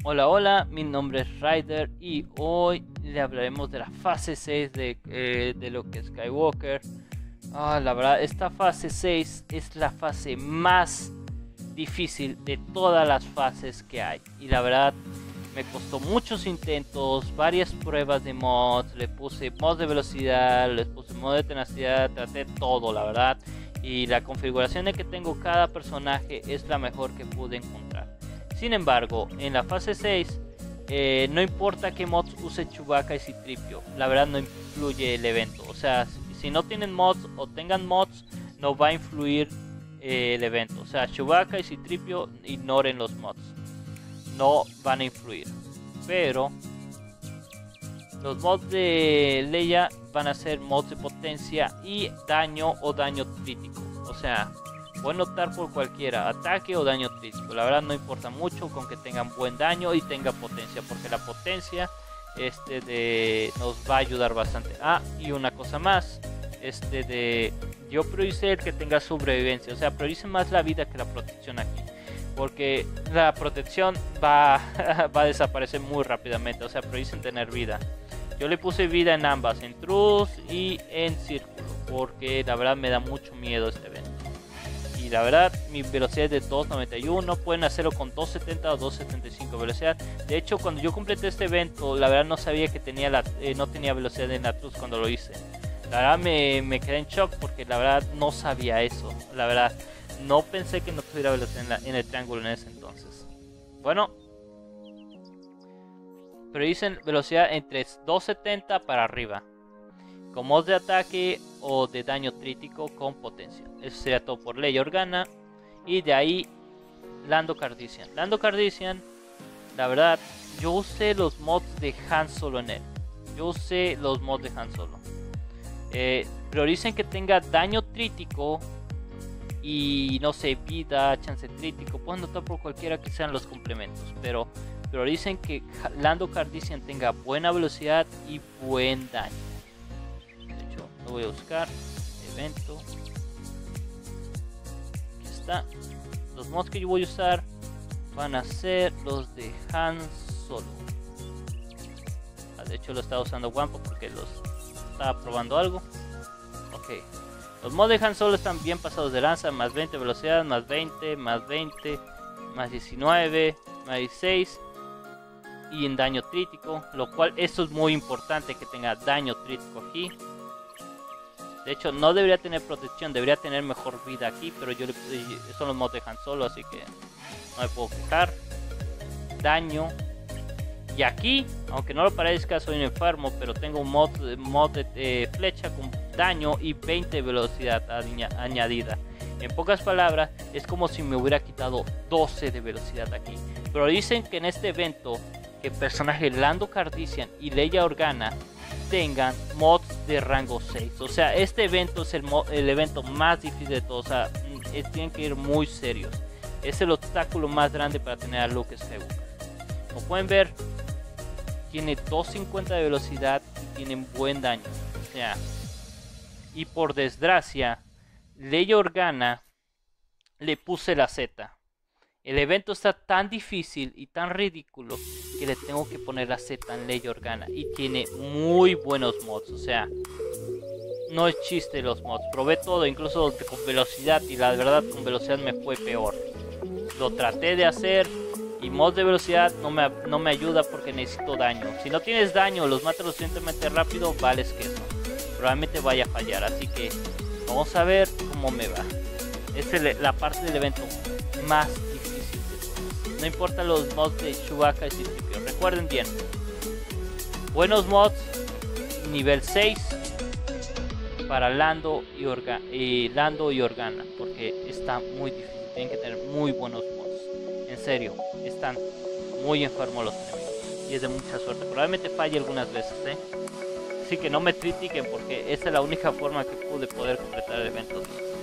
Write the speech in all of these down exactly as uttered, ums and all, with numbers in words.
Hola, hola, mi nombre es Ryder y hoy le hablaremos de la fase seis de, eh, de lo que es Skywalker. Ah, la verdad, esta fase seis es la fase más difícil de todas las fases que hay. Y la verdad, me costó muchos intentos, varias pruebas de mods, le puse mods de velocidad, le puse mods de tenacidad, traté todo, la verdad. Y la configuración de que tengo cada personaje es la mejor que pude encontrar. Sin embargo, en la fase seis, eh, no importa qué mods use Chewbacca y C tres P O, la verdad no influye el evento. O sea, si, si no tienen mods o tengan mods, no va a influir eh, el evento. O sea, Chewbacca y C tres P O, ignoren los mods, no van a influir. Pero los mods de Leia van a ser mods de potencia y daño o daño crítico. O sea, pueden optar por cualquiera, ataque o daño crítico. La verdad no importa mucho con que tengan buen daño y tenga potencia, porque la potencia este de nos va a ayudar bastante. Ah, y una cosa más, este de yo prioricé el que tenga sobrevivencia. O sea, prioricen más la vida que la protección aquí, porque la protección va, va a desaparecer muy rápidamente. O sea, prioricen tener vida. Yo le puse vida en ambas, en Truth y en Círculo, porque la verdad me da mucho miedo este evento. Y la verdad, mi velocidad es de dos noventa y uno. Pueden hacerlo con dos setenta o dos setenta y cinco velocidad. De hecho, cuando yo completé este evento, la verdad no sabía que tenía la, eh, no tenía velocidad en la Truth cuando lo hice. La verdad me, me quedé en shock porque la verdad no sabía eso. La verdad, no pensé que no tuviera velocidad en, la, en el triángulo en ese entonces. Bueno, pero dicen velocidad entre dos setenta para arriba, con mods de ataque o de daño crítico con potencia. Eso sería todo por Leia Organa. Y de ahí Lando Calrissian. Lando Calrissian, la verdad, yo usé los mods de Han Solo en él. Yo usé los mods de Han Solo. Eh, prioricen que tenga daño crítico y no sé, vida, chance crítico. Pueden optar por cualquiera que sean los complementos, pero prioricen que Lando Calrissian tenga buena velocidad y buen daño. De hecho, lo voy a buscar. Evento. Aquí está. Los mods que yo voy a usar van a ser los de Han Solo. Ah, de hecho, lo estaba usando Wampa porque los estaba probando algo. Ok. Los mods de Han Solo están bien pasados de lanza. Más veinte velocidad, más veinte, más veinte, más diecinueve, más dieciséis. Y en daño crítico, lo cual esto es muy importante que tenga daño crítico aquí. De hecho, no debería tener protección, debería tener mejor vida aquí, pero yo le son los mods de Han Solo, así que no me puedo quejar. Daño. Y aquí, aunque no lo parezca, soy un enfermo, pero tengo un mod, mod de eh, flecha con daño y veinte velocidad añadida. En pocas palabras, es como si me hubiera quitado doce de velocidad aquí. Pero dicen que en este evento, que el personaje Lando Calrissian y Leia Organa tengan mods de rango seis. O sea, este evento es el, el evento más difícil de todos. O sea, es, tienen que ir muy serios. Es el obstáculo más grande para tener a Luke Skywalker. Como pueden ver, tiene doscientos cincuenta de velocidad y tienen buen daño. O sea, y por desgracia, Leia Organa le puse la Z. El evento está tan difícil y tan ridículo que le tengo que poner la Z en Leia Organa. Y tiene muy buenos mods. O sea, no es chiste los mods. Probé todo, incluso con velocidad. Y la verdad, con velocidad me fue peor. Lo traté de hacer. Y mods de velocidad no me, no me ayuda porque necesito daño. Si no tienes daño, los matas lo suficientemente rápido, vales que eso. Probablemente vaya a fallar. Así que vamos a ver cómo me va. Esta es la parte del evento más difícil. No importa los mods de Chewbacca y C tres P O. Recuerden bien. Buenos mods. Nivel seis. Para Lando y, Orga y Lando y Organa. Porque está muy difícil. Tienen que tener muy buenos mods. En serio. Están muy enfermos los enemigos. Y es de mucha suerte. Probablemente falle algunas veces. ¿eh? Así que no me critiquen. Porque esa es la única forma que pude poder completar el evento.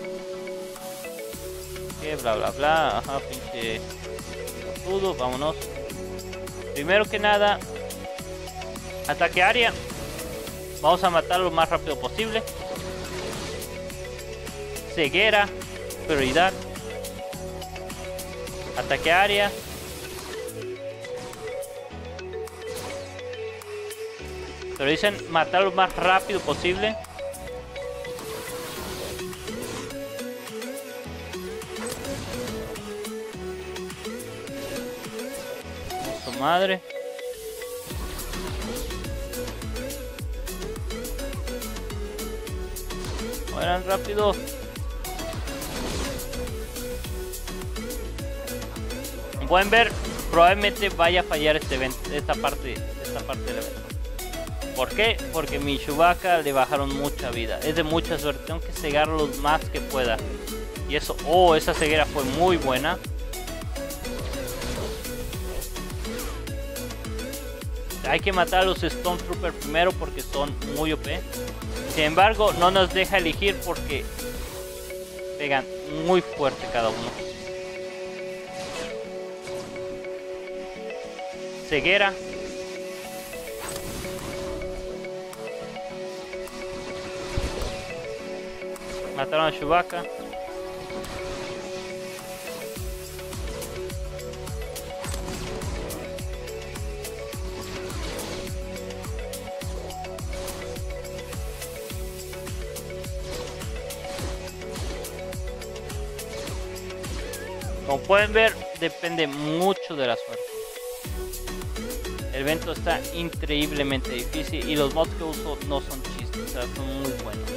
Ok, bla bla bla. Ajá, pinche. Todo, vámonos. Primero que nada, ataque área. Vamos a matarlo lo más rápido posible. Ceguera, prioridad. Ataque área. Pero dicen matar lo más rápido posible. Su madre. Mueran rápido. Pueden ver, probablemente vaya a fallar este evento, esta parte, esta parte del evento. ¿Por qué? Porque mi Chewbacca le bajaron mucha vida. Es de mucha suerte. Tengo que cegarlo lo más que pueda. Y eso, oh, esa ceguera fue muy buena. Hay que matar a los Stormtroopers primero porque son muy O P. Sin embargo, no nos deja elegir porque pegan muy fuerte cada uno. Ceguera. Mataron a Chewbacca. Como pueden ver, depende mucho de la suerte. El evento está increíblemente difícil y los mods que uso no son chistes, o sea, son muy buenos.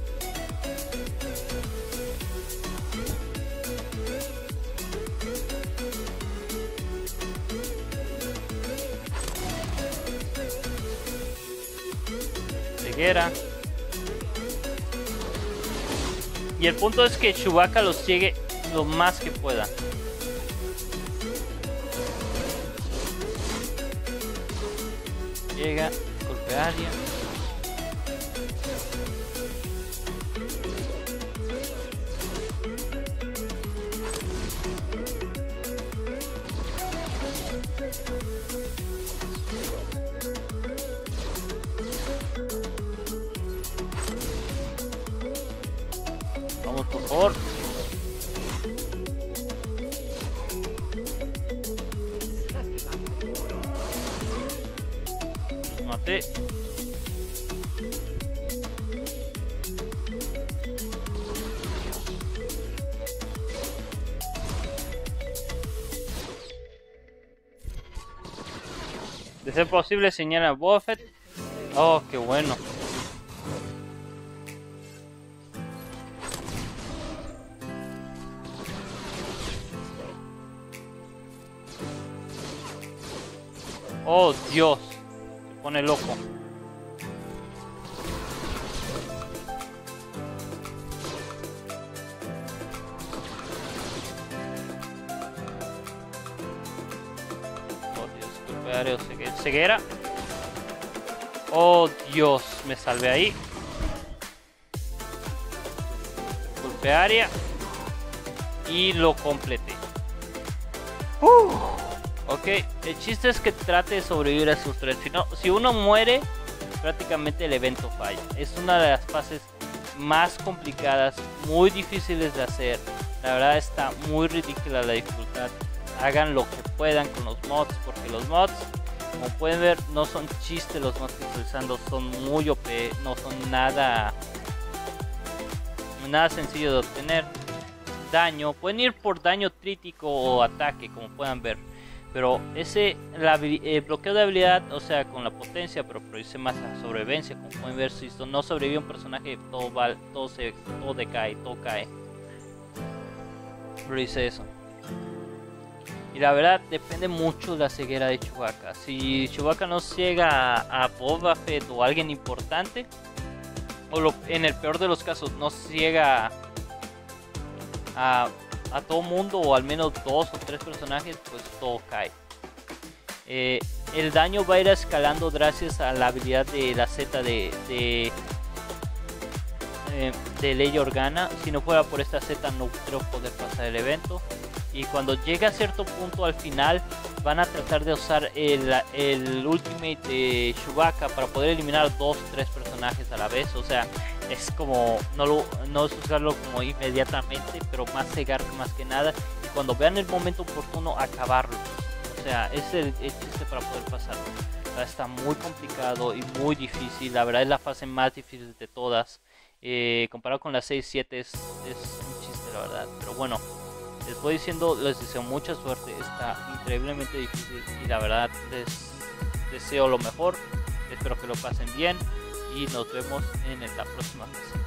Ceguera. Y el punto es que Chewbacca los ciegue lo más que pueda. Llega, golpe área. Vamos, por favor. Maté. De ser posible, señala Boba Fett. Oh, qué bueno. Oh, Dios. Se pone loco. Oh, Dios. Golpe aéreo, ceguera. Oh, Dios. Me salvé ahí. Golpe área. Y lo completé. Uh. Ok, el chiste es que trate de sobrevivir a sus tres. Si, no, si uno muere, prácticamente el evento falla. Es una de las fases más complicadas, muy difíciles de hacer. La verdad está muy ridícula la dificultad. Hagan lo que puedan con los mods, porque los mods, como pueden ver, no son chistes los mods que estoy usando. Son muy O P, no son nada, nada sencillo de obtener. Daño, pueden ir por daño crítico o ataque, como puedan ver. Pero ese la, eh, bloqueo de habilidad, o sea, con la potencia, pero produce más la sobrevivencia. Como pueden ver, si esto no sobrevive un personaje, todo va, todo se, todo decae, todo cae. Pero dice eso. Y la verdad, depende mucho de la ceguera de Chewbacca. Si Chewbacca no ciega a, a Boba Fett o a alguien importante, o lo, en el peor de los casos, no ciega a... a todo mundo o al menos dos o tres personajes, pues todo cae. Eh, el daño va a ir escalando gracias a la habilidad de la Z de, de, eh, de Leia Organa. Si no fuera por esta Z no creo poder pasar el evento. Y cuando llegue a cierto punto al final van a tratar de usar el, el ultimate de Chewbacca para poder eliminar dos o tres personajes a la vez. O sea, es como no, lo, no es usarlo como inmediatamente, pero más cegar más que nada. Y cuando vean el momento oportuno, acabarlo. O sea, es el, el chiste para poder pasarlo. Está muy complicado y muy difícil. La verdad es la fase más difícil de todas. Eh, comparado con las seis siete es, es un chiste, la verdad. Pero bueno, les voy diciendo, les deseo mucha suerte. Está increíblemente difícil y la verdad les deseo lo mejor. Espero que lo pasen bien y nos vemos en la próxima fase.